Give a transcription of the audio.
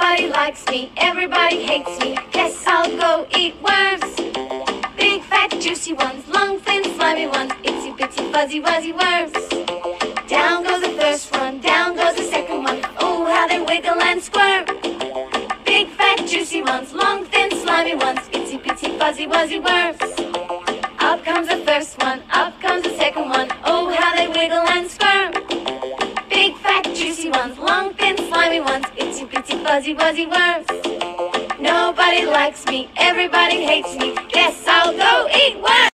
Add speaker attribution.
Speaker 1: Nobody likes me, everybody hates me. Guess I'll go eat worms. Big, fat, juicy ones, long, thin, slimy ones, itsy bitsy, fuzzy, wuzzy worms. Down goes the first one, down goes the second one. Oh, how they wiggle and squirm. Big, fat, juicy ones, long, thin, slimy ones, itsy bitsy, fuzzy, wuzzy worms. Up comes the first one, up comes the second one. Oh, how they wiggle and squirm. Big, fat, juicy ones, long, thin, slimy ones, itsy bitsy, fuzzy, wuzzy worms. Nobody likes me, everybody hates me. Guess I'll go eat worms.